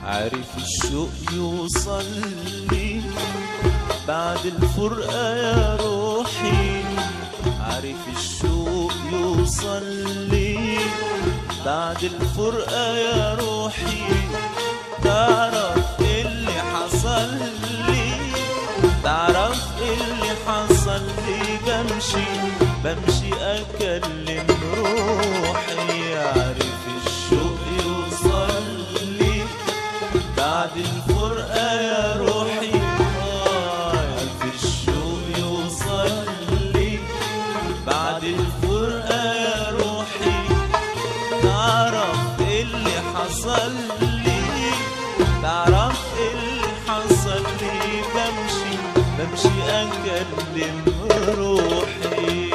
عارف الشوق يوصل لي بعد الفرقة يا روحي، عارف الشوق يوصل لي بعد الفرقة يا روحي. تعرف اللي حصل لي، تعرف اللي حصل لي، بمشي أكلم روحي. عارف الشوق يوصل لي بعد الفرقة يا روحي، عارف الشوق يوصل لي بعد الفرقة يا روحي. تعرف اللي حصل لي، تعرف اللي حصل لي، بمشي أكلم روحي.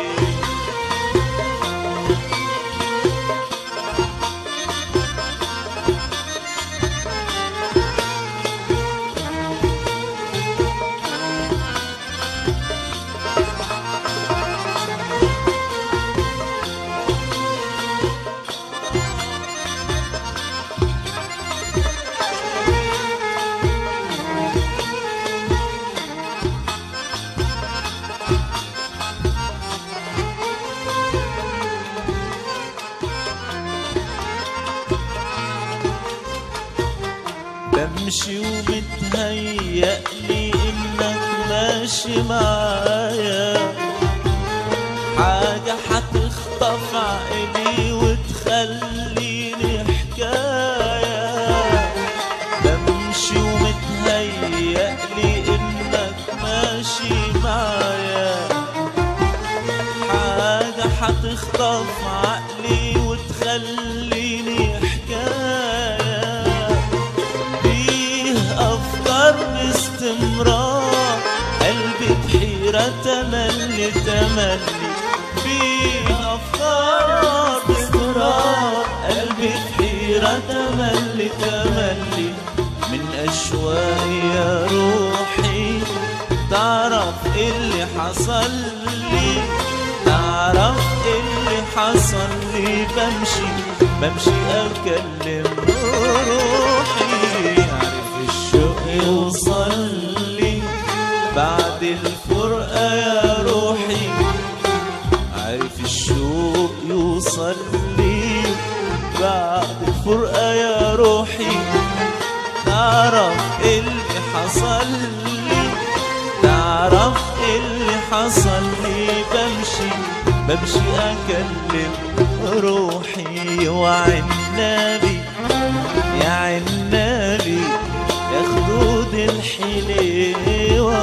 بمشي ومتهيألي إنك ماشي معايا، حاجة حتخطف عقلي وتخليني حكاية. بمشي ومتهيألي إنك ماشي معايا، حاجة حتخطف عقلي وتخليني حكاية. باستمرار قلبي بحيرة تملي فيه أفكار باستمرار قلبي بحيرة تملي من أشواقي يا روحي. تعرف اللي حصل لي، تعرف اللي حصل لي، بمشي أكلم روحي. عارف الشوق يوصل لي بعد الفرقة يا روحي، عارف الشوق يوصل لي بعد الفرقة يا روحي. تعرف اللي حصل لي، تعرف اللي حصل لي، بمشي أكلم روحي. وعنابي يا عنابي يا خدود الحليوة،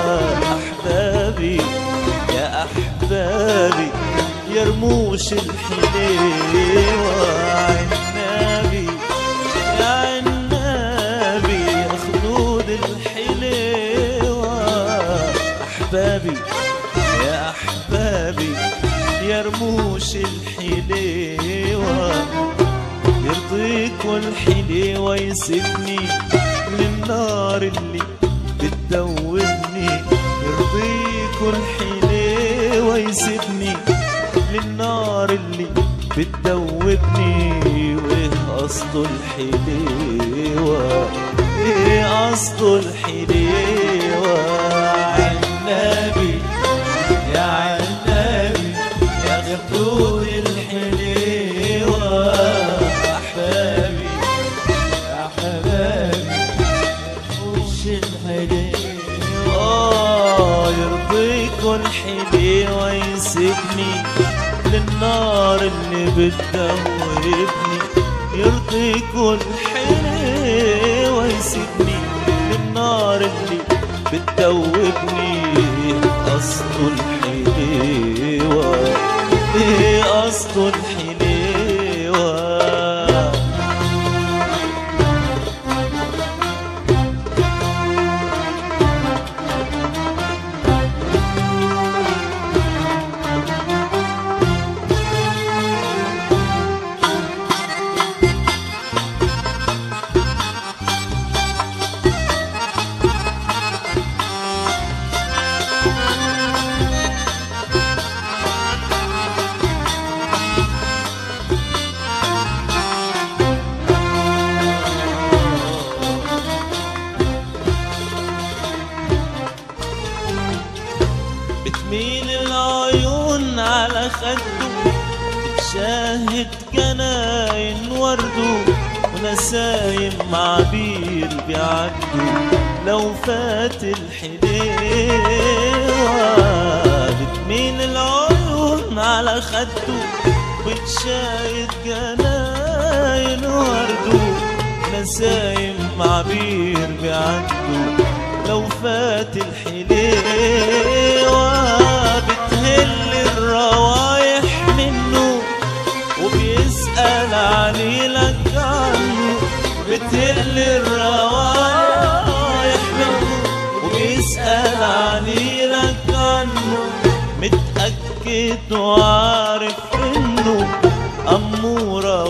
أحبابي يا أحبابي يا رموش الحليوة. عنابي يا عنابي يا خدود الحليوة، أحبابي يا أحبابي يا رموش الحليوة. يرضيك والحليوة يسيبني للنار اللي بتدوبني، يرضيك والحليوة يسيبني للنار اللي بتدوبني. وايه قصده الحليوة، ايه قصده الحليوة. عنابي يا عنابي يا خدود الحليوة، أحبابي يا حبابي وش الحليوة. يرضيك الحليوة يسيبني للنار اللي بتدوبني، يرضيك الحليوة يسيبني للنار اللي بتدوبني. قصده الحليوة، ايه قصده الحليوة. على خده بتشاهد جناين ورده ونسايم معبير بيعدوا لو فات الحليوة بتميل العيون على خده بتشاهد جناين ورده نسايم معبير بيعدوا لو فات الحليوة بتهل الروايح منه وبيسأل عليلك عنه بتهل الروايح منه وبيسأل عليلك عنه متأكد وعارف انه أمورة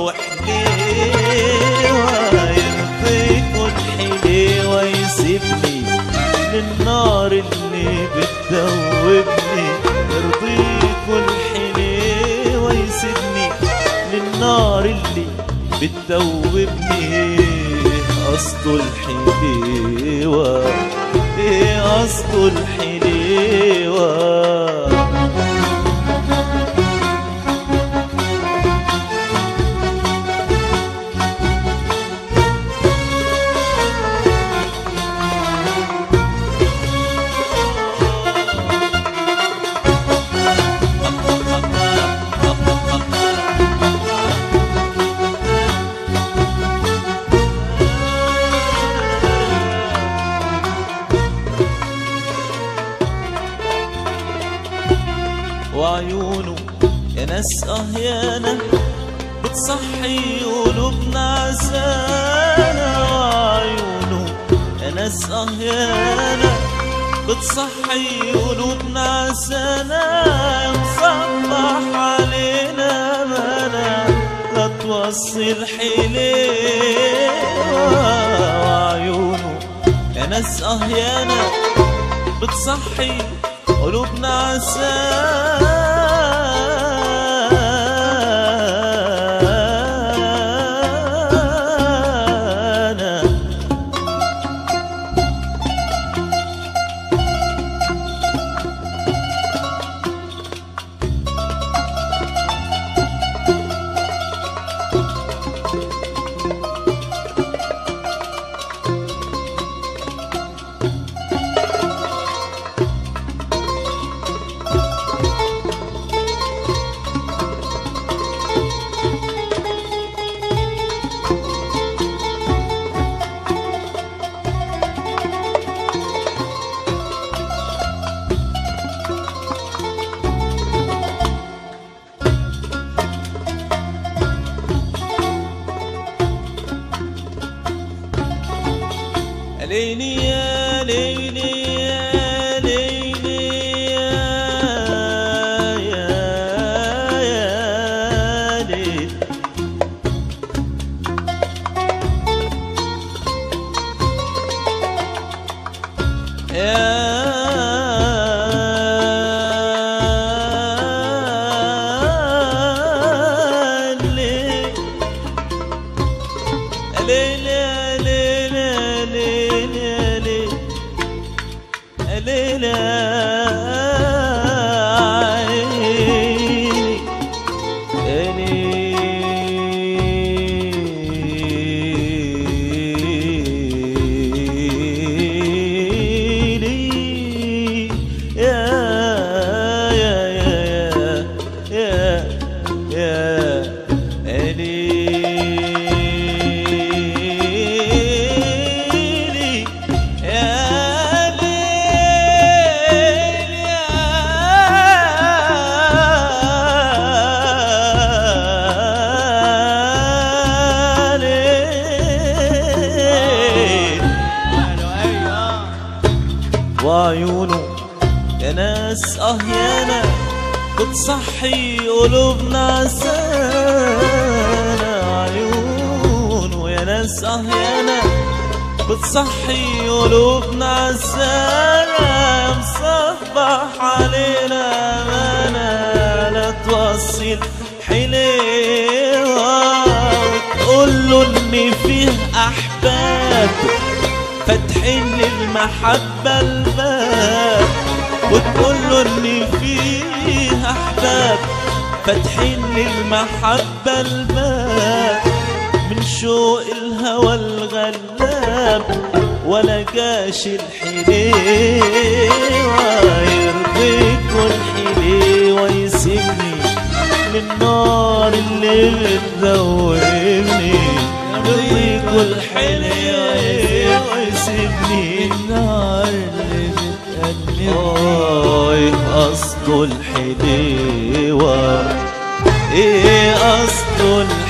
وحليوة يرضيكوا الحليوة يسيبني للنار اللي بتدوبني يرضيكوا الحليوة يسيبني للنار اللي بتدوبني قصده الحليوة ايه قصده الحليوة وعيونه يا ناس يانا بتصحي قلوبنا عسانا وعيونه يا ناس يانا بتصحي قلوبنا عسانا مصبح علينا مانا لا توصي الحليوة وعيونه يا ناس يانا بتصحي قلوبنا عسانا ليلي يا ليلي يا ليلي يا ليل وعيونه يا ناس يانا بتصحي قلوبنا عسانا عيونه يا ناس يانا بتصحي قلوبنا عسانا مصبح علينا مانا لا توصي الحليوة وتقوله ان فيه احباب فاتحين للمحبة الباب وتقوله ان فيه احباب فاتحين للمحبة الباب من شوق الهوى الغلاب، ولا جاش الحليوة يرضيكوا الحليوة يسيبني للنار اللي بتذوبني، يرضيكوا الحليوة يسيبني النار اللي بتقلبني. ايه قصده الحليوة، ايه قصده الحليوة